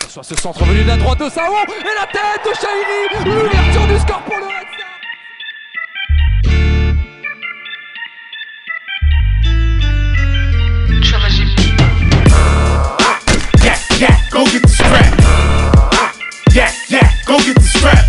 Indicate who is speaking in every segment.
Speaker 1: Soit ce centre venu de la droite de Sao et la tête de Chahiri. L'ouverture du score pour le Red Star.
Speaker 2: Yeah, go get the strap. Yeah, go get the strap.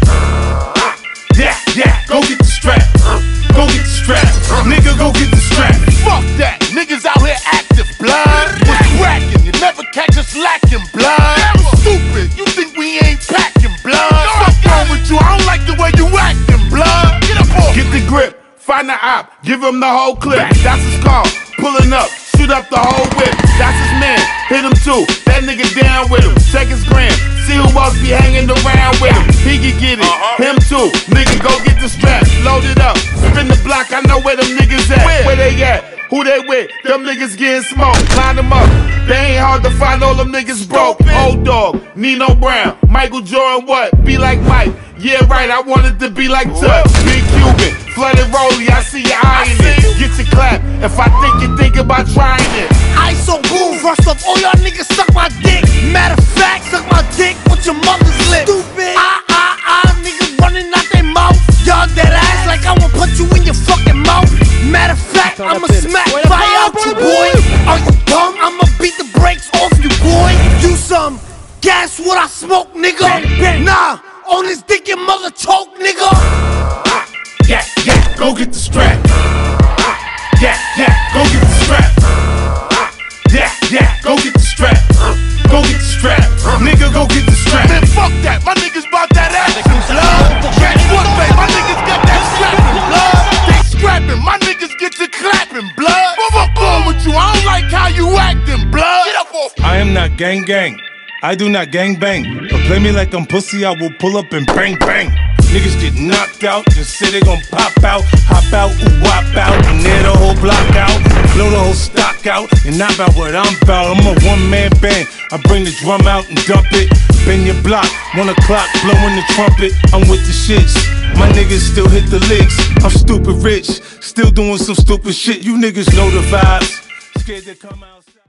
Speaker 2: Yeah, go get the strap. Go get the strap. Nigga, go get the strap. Fuck that. Niggas out here active, blood. What's cracking? You never catch us lacking, blood. Stupid. You think we ain't packing, blood? What's wrong with you? I don't like the way you acting, blood. Get up off. Get the grip. Find the op. Give him the whole clip. That's his call. Pulling up. Shoot up the whole whip. That's his man. Hit him too. That nigga down with him. Check his gram. See who else be hanging around with him. He can get it. Him too. Nigga, go get the strap. Load it up. Spin the block. I know where them niggas at. Where they at? Who they with? Them niggas getting smoked. Line them up. They ain't hard to find. All them niggas broke. Old dog. Nino Brown. Michael Jordan. What? Be like Mike. Yeah, right. I wanted to be like Tuck. Big Cuban. Flooded Rollie. I see you eyeing it. Get your clap. If I think you think about trying it.
Speaker 3: ISO boom, first off, all y'all niggas suck my dick. Matter of fact, suck my dick with your mother's lip. Stupid. Niggas running out their mouth. Y'all dead ass like I won't put you in your fucking mouth. Matter of fact, I'ma smack fire out you, boy. Are you dumb? I'ma beat the brakes off you, boy. You some gas what I smoke, nigga. Nah, on this dick your mother choke, nigga.
Speaker 2: Yeah, go get the strap. Yeah, go get the strap. Yeah, go get the strap. Go get the strap. Nigga, go get the strap. Man, fuck that. My niggas bout that action, blood. Guess what, babe? My niggas got that strapping, blood. They scrapping. My niggas get to clapping, blood. What's wrong with you? I don't like how you acting, blood. Get up off.
Speaker 4: I am not gang gang. I do not gang bang. But play me like I'm pussy, I will pull up and bang bang. Niggas get knocked out, just say they gon' pop out, hop out, ooh, wop out, and tear the whole block out, blow the whole stock out, and not about what I'm about. I'm a one-man band, I bring the drum out and dump it, bend your block, 1 o'clock, blowing the trumpet, I'm with the shits. My niggas still hit the licks, I'm stupid rich, still doing some stupid shit, you niggas know the vibes, scared to come outside.